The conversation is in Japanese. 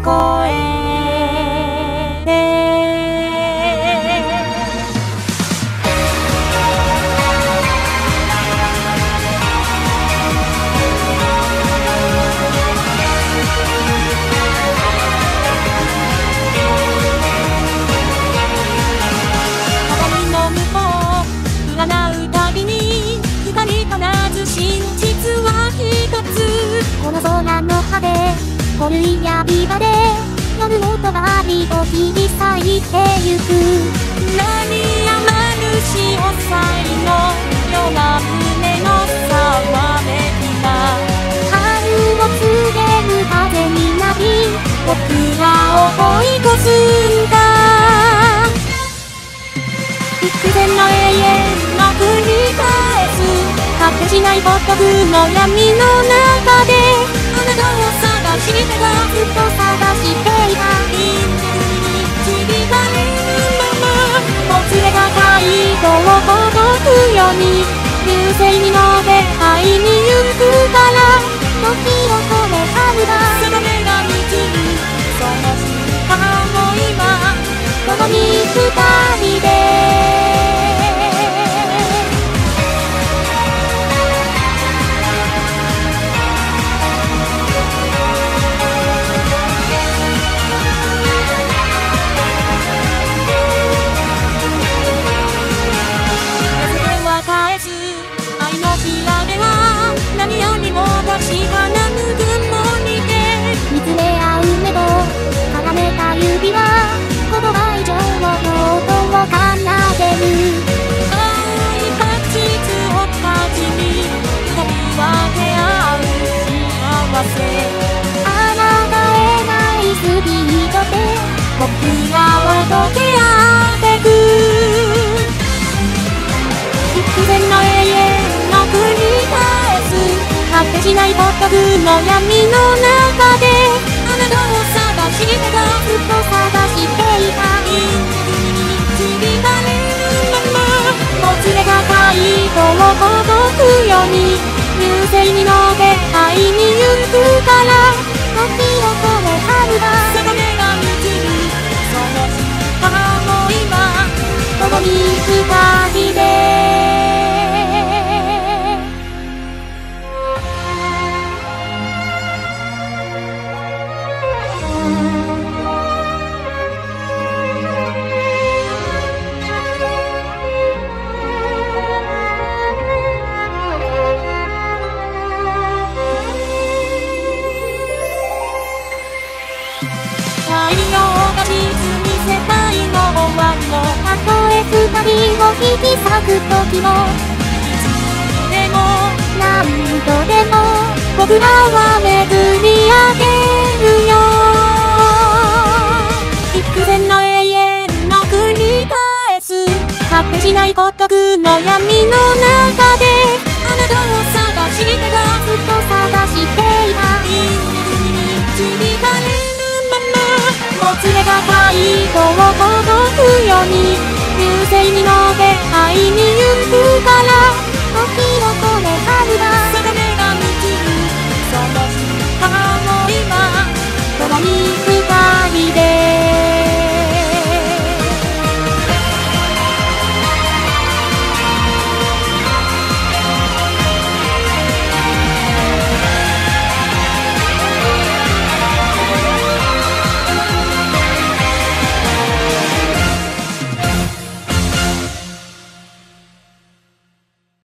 こえて鏡の向こう占うたびに二人必ず真実は一つ。 この空の果て古い刃で夜の帳を切り裂いてゆく。 何やまぬしおさいのような胸の騒めきな春を告げる風になり僕らを追い越すんだ。幾千の永遠の繰り返す果てしない孤独の闇の中であなたを探してたずっと探していた。 インに導かれるままもつれが街道をほどくように流星に乗って会いに行くから時を止め春だ。 定めが満ちるその瞬間を今共に二人で何よりも確かなぬくもりで見つめ合う目と絡めた指は言葉以上の音を奏でる。 青い果実を勝ちに二人分け合う幸せ。 あなたへないスピードで僕らは溶け合ってく。幾千の永遠の繰り返す果てしない孤独の闇の中であなたを探してたずっと探していた。 インに導かれるままもつれが街道をほどくように流星に乗って会いに行くから時を止め春だ。 定めが満ちるその瞬間を今共に二人で太陽が沈み世界の終わりのたとえ二人を引き裂く時もいつでも何度でも僕らは巡り上げるよ。幾千の永遠の繰り返す果てしない孤独の闇の中であなたを探してたずっと探していた。 インに導かれるままもつれが街道をほどくように流星に乗って会いに行くから